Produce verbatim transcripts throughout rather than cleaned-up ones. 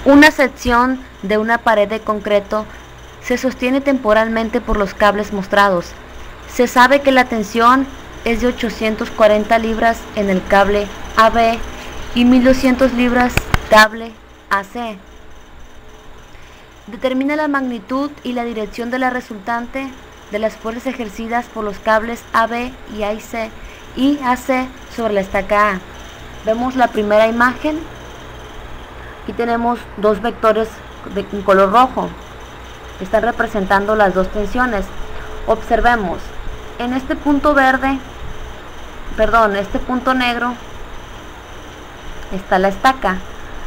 Una sección de una pared de concreto se sostiene temporalmente por los cables mostrados. Se sabe que la tensión es de ochocientas cuarenta libras en el cable A B y mil doscientas libras cable A C. Determina la magnitud y la dirección de la resultante de las fuerzas ejercidas por los cables A B y A C y A C sobre la estaca A. Vemos la primera imagen. Aquí tenemos dos vectores de color rojo que están representando las dos tensiones. Observemos, en este punto verde, perdón, este punto negro está la estaca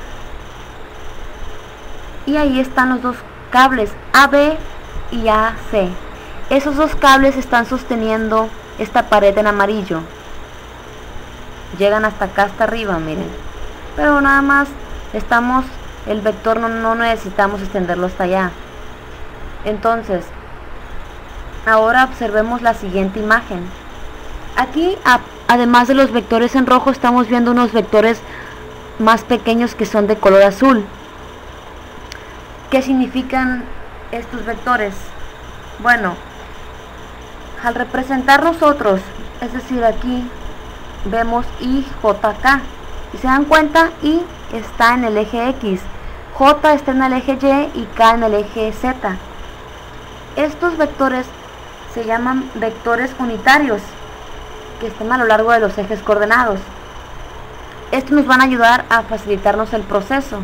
y ahí están los dos cables A B y A C. Esos dos cables están sosteniendo esta pared en amarillo. Llegan hasta acá, hasta arriba, miren. Pero nada más estamos, el vector no, no necesitamos extenderlo hasta allá. Entonces, ahora observemos la siguiente imagen. Aquí, a, además de los vectores en rojo, estamos viendo unos vectores más pequeños que son de color azul. ¿Qué significan estos vectores? Bueno, al representar nosotros, es decir, aquí vemos I, J, K. Y se dan cuenta, I está en el eje X, J está en el eje Y y K en el eje Z. Estos vectores se llaman vectores unitarios, que están a lo largo de los ejes coordenados. Estos nos van a ayudar a facilitarnos el proceso.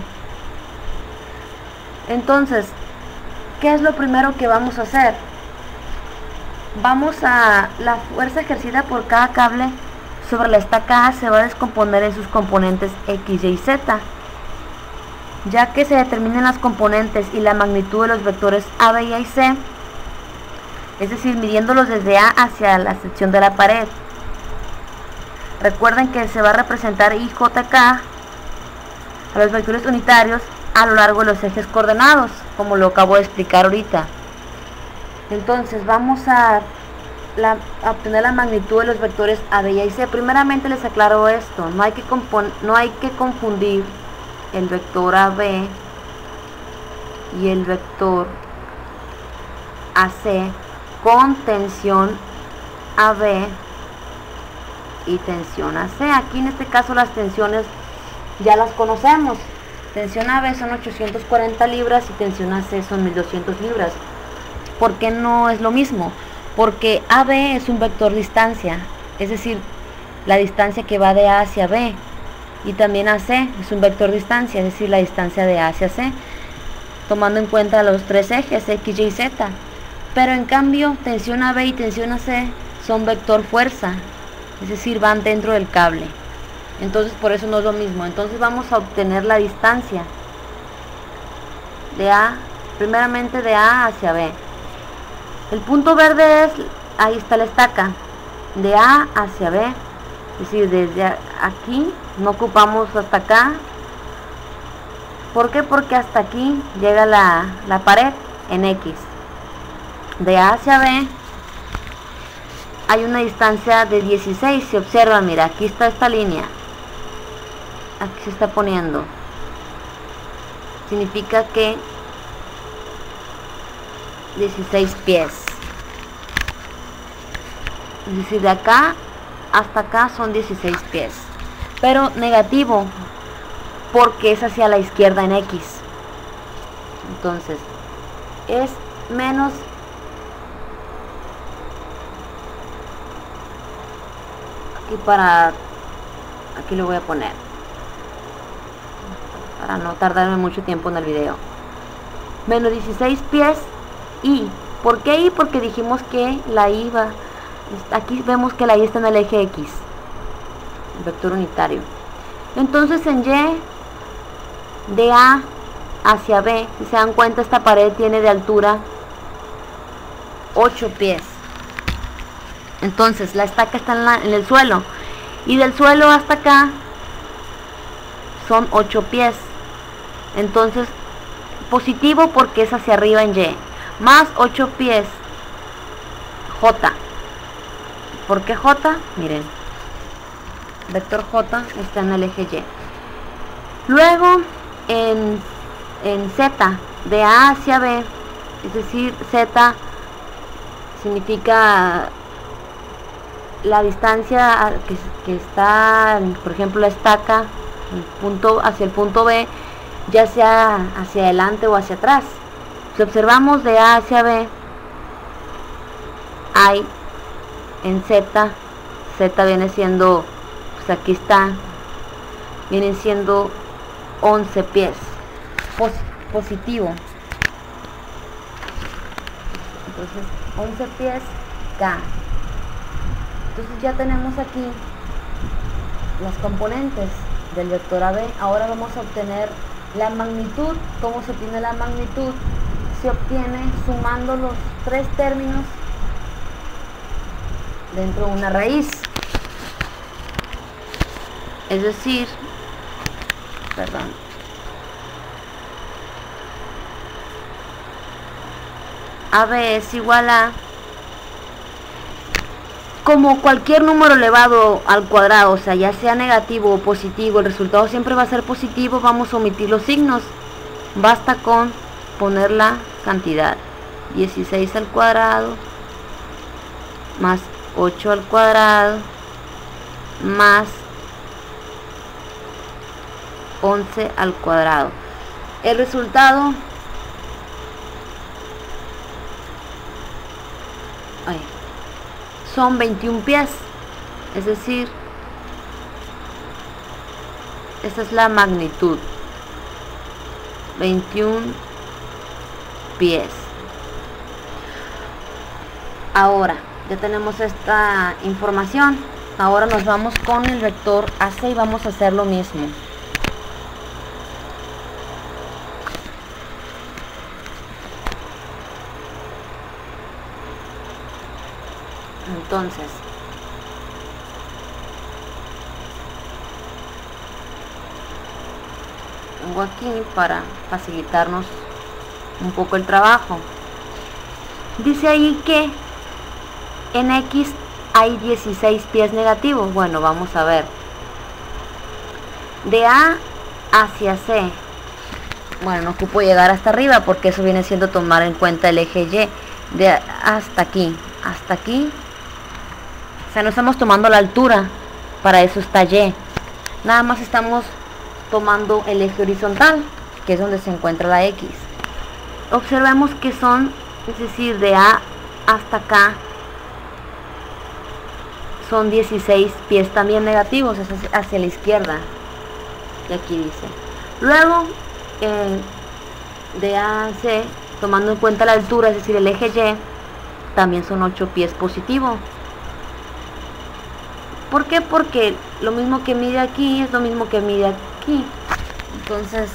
Entonces, ¿qué es lo primero que vamos a hacer? Vamos a, la fuerza ejercida por cada cable sobre la estaca A se va a descomponer en sus componentes X, Y y Z. Ya que se determinen las componentes y la magnitud de los vectores A, B y C, es decir, midiéndolos desde A hacia la sección de la pared. Recuerden que se va a representar I, J, K a los vectores unitarios a lo largo de los ejes coordenados, como lo acabo de explicar ahorita. Entonces vamos a, la, a obtener la magnitud de los vectores A, B y C. Primeramente les aclaro esto, no hay que, no hay que confundir el vector A B y el vector A C con tensión A B y tensión A C. Aquí en este caso las tensiones ya las conocemos. Tensión A B son ochocientas cuarenta libras y tensión A C son mil doscientas libras. ¿Por qué no es lo mismo? Porque A B es un vector distancia, es decir, la distancia que va de A hacia B, y también A C es un vector distancia, es decir, la distancia de A hacia C, tomando en cuenta los tres ejes X, Y, Z. Pero en cambio, tensión A B y tensión A C son vector fuerza, es decir, van dentro del cable. Entonces por eso no es lo mismo. Entonces vamos a obtener la distancia de A, primeramente de A hacia B. El punto verde es, ahí está la estaca, de A hacia B, es decir, desde aquí, no ocupamos hasta acá. ¿Por qué? Porque hasta aquí llega la, la pared en X. De A hacia B hay una distancia de dieciséis, si observan, mira, aquí está esta línea, aquí se está poniendo, significa que dieciséis pies, es decir, de acá hasta acá son dieciséis pies, pero negativo porque es hacia la izquierda en X. Entonces es menos aquí, para aquí lo voy a poner para no tardarme mucho tiempo en el video. Menos dieciséis pies. Y ¿por qué I? Porque dijimos que la I va, aquí vemos que la I está en el eje X, el vector unitario. Entonces en Y, de A hacia B, si se dan cuenta, esta pared tiene de altura ocho pies. Entonces la estaca está en, la, en el suelo, y del suelo hasta acá son ocho pies. Entonces positivo porque es hacia arriba en Y, más ocho pies, J. ¿Por qué J? Miren, vector J está en el eje Y. Luego en en Z, de A hacia B, es decir, Z significa la distancia que, que está, por ejemplo, la estaca el punto, hacia el punto B, ya sea hacia adelante o hacia atrás. Si observamos de A hacia B, hay en Z, Z viene siendo, pues aquí está, vienen siendo once pies, pos, positivo. Entonces, once pies K. Entonces ya tenemos aquí las componentes del vector A B. Ahora vamos a obtener la magnitud. ¿Cómo se obtiene la magnitud? Se obtiene sumando los tres términos dentro de una raíz. Es decir, perdón, A B es igual a, como cualquier número elevado al cuadrado, o sea, ya sea negativo o positivo, el resultado siempre va a ser positivo. Vamos a omitir los signos, basta con poner la cantidad, dieciséis al cuadrado más ocho al cuadrado más once al cuadrado. El resultado ay, son veintiún pies, es decir, esta es la magnitud, veintiún pies. Ahora ya tenemos esta información. Ahora nos vamos con el vector A C y vamos a hacer lo mismo. Entonces, pongo aquí para facilitarnos un poco el trabajo. Dice ahí que en X hay dieciséis pies negativos. Bueno, vamos a ver. De A hacia C. Bueno, no ocupo llegar hasta arriba porque eso viene siendo tomar en cuenta el eje Y. De hasta aquí, hasta aquí. O sea, no estamos tomando la altura. Para eso está Y. Nada más estamos tomando el eje horizontal, que es donde se encuentra la X. Observemos que son, es decir, de A hasta acá, son dieciséis pies también negativos, es hacia la izquierda, que aquí dice. Luego, eh, de A a C, tomando en cuenta la altura, es decir, el eje Y, también son ocho pies positivos. ¿Por qué? Porque lo mismo que mide aquí es lo mismo que mide aquí. Entonces,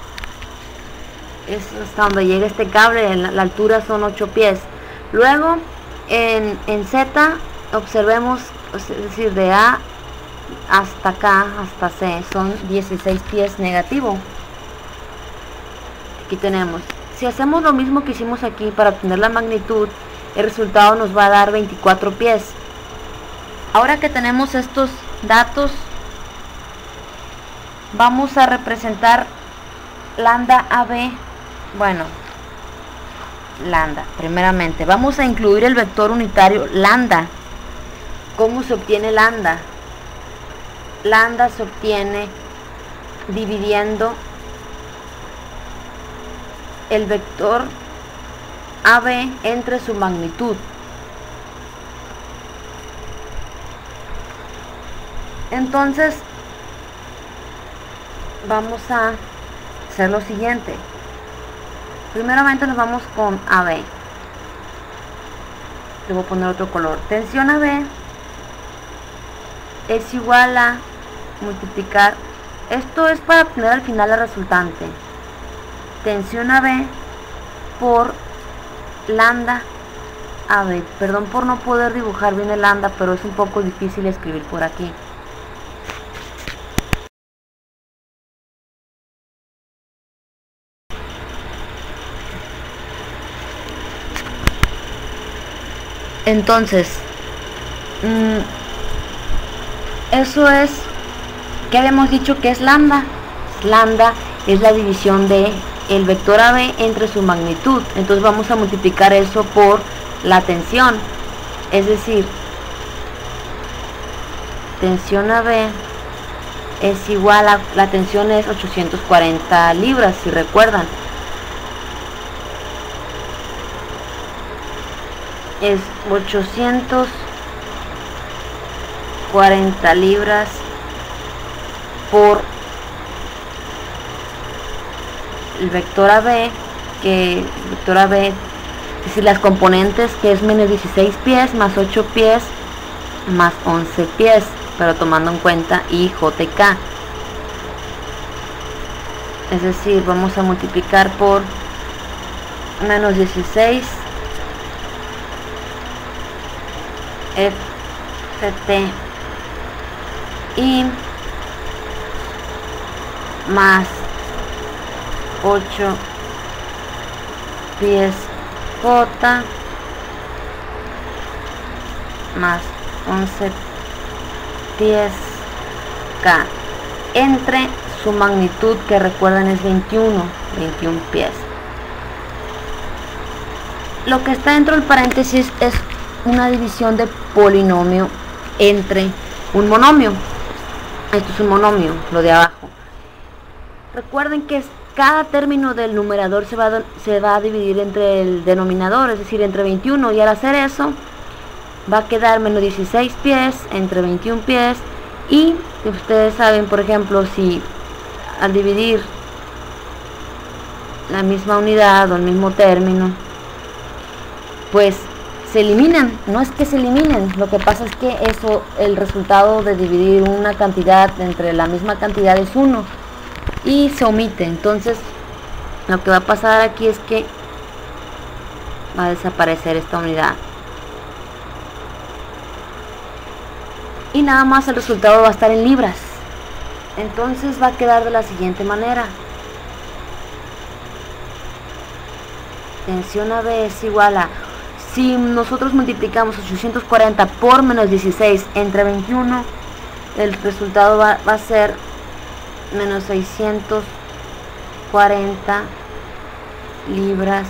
es hasta donde llega este cable, la, la altura son ocho pies. Luego, en, en Z, observemos, es decir, de A hasta acá, hasta C, son dieciséis pies negativo. Aquí tenemos. Si hacemos lo mismo que hicimos aquí para obtener la magnitud, el resultado nos va a dar veinticuatro pies. Ahora que tenemos estos datos, vamos a representar lambda A B. Bueno, lambda, primeramente, vamos a incluir el vector unitario lambda. ¿Cómo se obtiene lambda? Lambda se obtiene dividiendo el vector A B entre su magnitud. Entonces, vamos a hacer lo siguiente. Primeramente nos vamos con A B. Le voy a poner otro color. Tensión A B es igual a multiplicar. Esto es para obtener al final la resultante. Tensión A B por lambda A B. Perdón por no poder dibujar bien el lambda, pero es un poco difícil escribir por aquí. Entonces, mmm, eso es, ¿qué habíamos dicho que es lambda? Lambda es la división de el vector A B entre su magnitud. Entonces vamos a multiplicar eso por la tensión, es decir, tensión A B es igual a, la tensión es ochocientos cuarenta libras, si recuerdan, es ochocientos cuarenta libras por el vector A B, que el vector A B, es decir, las componentes, que es menos dieciséis pies más ocho pies más once pies, pero tomando en cuenta I, J y K. Es decir, vamos a multiplicar por menos dieciséis F T I más ocho pies J más once pies K entre su magnitud, que recuerdan es veintiuno pies. Lo que está dentro del paréntesis es una división de polinomio entre un monomio. Esto es un monomio, lo de abajo. Recuerden que cada término del numerador se va, a, se va a dividir entre el denominador, es decir, entre veintiuno, y al hacer eso va a quedar menos dieciséis pies entre veintiún pies. Y ustedes saben, por ejemplo, si al dividir la misma unidad o el mismo término, pues se eliminan. No es que se eliminen, lo que pasa es que eso, el resultado de dividir una cantidad entre la misma cantidad es uno y se omite. Entonces lo que va a pasar aquí es que va a desaparecer esta unidad y nada más el resultado va a estar en libras. Entonces va a quedar de la siguiente manera: tensión A B es igual a, si nosotros multiplicamos ochocientos cuarenta por menos dieciséis entre veintiuno, el resultado va, va a ser menos seiscientos cuarenta libras,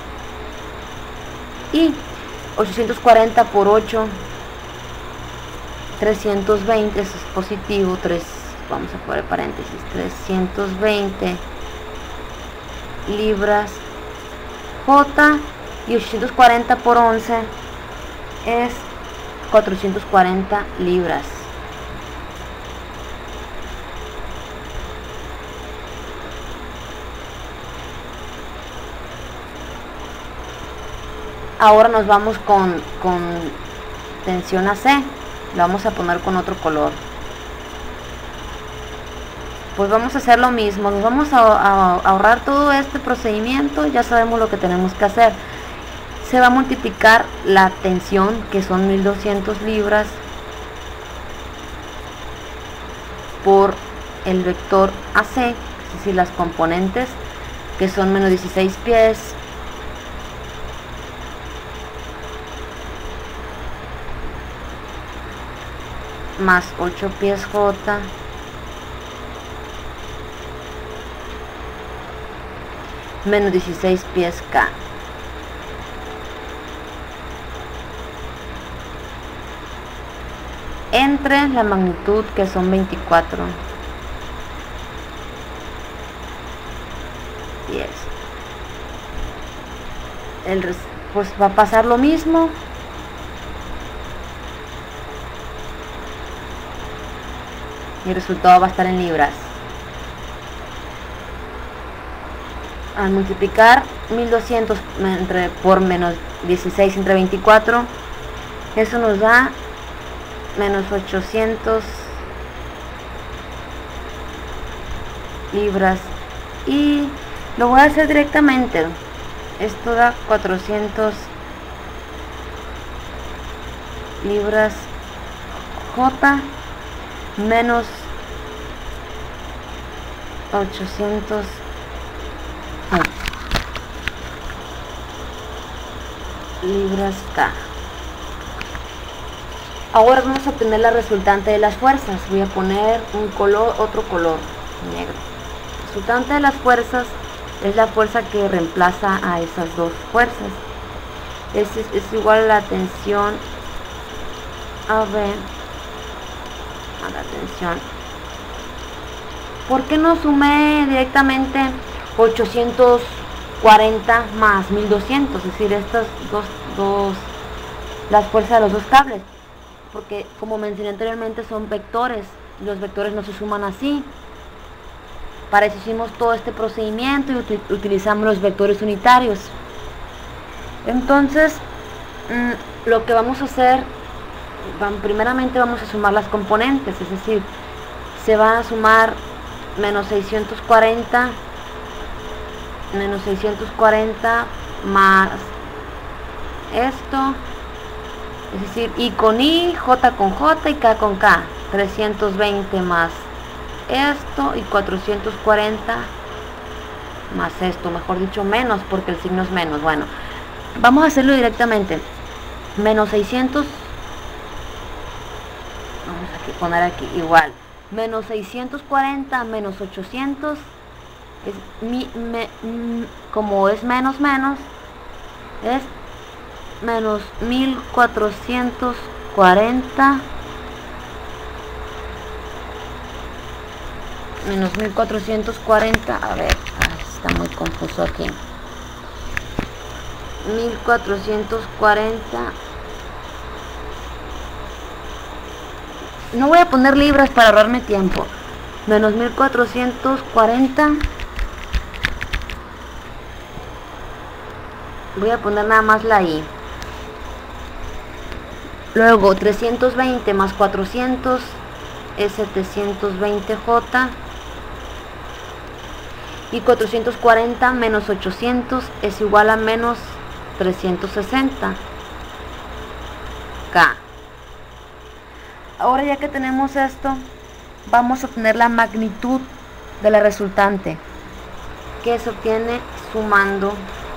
y ochocientos cuarenta por ocho, trescientos veinte, eso es positivo, tres, vamos a poner paréntesis, trescientos veinte libras J, y ochocientos cuarenta por once es cuatrocientos cuarenta libras. Ahora nos vamos con, con tensión A C. Lo vamos a poner con otro color. Pues vamos a hacer lo mismo, nos vamos a, a ahorrar todo este procedimiento. Ya sabemos lo que tenemos que hacer. Se va a multiplicar la tensión, que son mil doscientas libras, por el vector A C, es decir, las componentes, que son menos dieciséis pies más ocho pies J menos dieciséis pies K. Entre la magnitud, que son veinticuatro pies. El, pues va a pasar lo mismo. Y el resultado va a estar en libras. Al multiplicar mil doscientos entre, por menos dieciséis entre veinticuatro, eso nos da menos ochocientos libras, y lo voy a hacer directamente. Esto da cuatrocientos libras J menos ochocientos ah, libras K. Ahora vamos a obtener la resultante de las fuerzas. Voy a poner un color, otro color negro. Resultante de las fuerzas es la fuerza que reemplaza a esas dos fuerzas. Es, es, es igual a la tensión a ver a la tensión. ¿Por qué no sumé directamente ochocientos cuarenta más mil doscientos? Es decir, estas dos, dos las fuerzas de los dos cables, porque como mencioné anteriormente son vectores, los vectores no se suman así. Para eso hicimos todo este procedimiento y util utilizamos los vectores unitarios. Entonces mmm, lo que vamos a hacer, primeramente vamos a sumar las componentes, es decir, se va a sumar menos seiscientos cuarenta menos seiscientos cuarenta más esto, es decir, I con I, J con J y K con K, trescientos veinte más esto y cuatrocientos cuarenta más esto, mejor dicho menos porque el signo es menos. Bueno, vamos a hacerlo directamente. Menos seiscientos, vamos a poner aquí igual, menos seiscientos cuarenta menos ochocientos es mi, me, m, como es menos menos es menos mil cuatrocientos cuarenta menos mil cuatrocientos cuarenta, a ver, está muy confuso aquí, mil cuatrocientos cuarenta, no voy a poner libras para ahorrarme tiempo, menos mil cuatrocientos cuarenta, voy a poner nada más la I, luego trescientos veinte más cuatrocientos es setecientos veinte J, y cuatrocientos cuarenta menos ochocientos es igual a menos trescientos sesenta K. Ahora ya que tenemos esto, vamos a obtener la magnitud de la resultante, que se obtiene sumando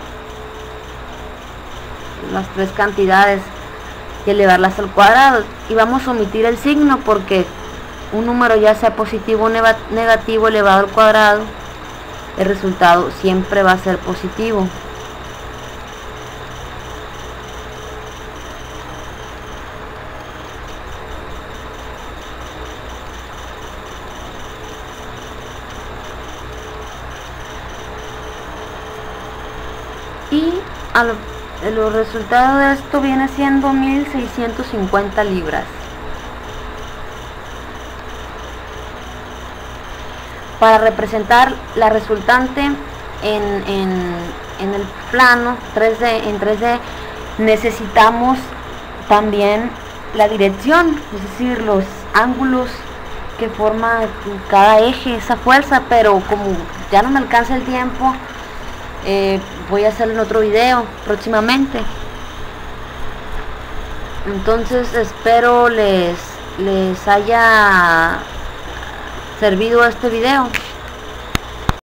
las tres cantidades y elevarlas al cuadrado, y vamos a omitir el signo porque un número, ya sea positivo o negativo elevado al cuadrado, el resultado siempre va a ser positivo. Y a lo, los resultados de esto viene siendo mil seiscientos cincuenta libras. Para representar la resultante en, en, en el plano tres D, en tres D necesitamos también la dirección, es decir, los ángulos que forma cada eje, esa fuerza, pero como ya no me alcanza el tiempo, eh, voy a hacerlo en otro video próximamente. Entonces espero les, les haya servido este video.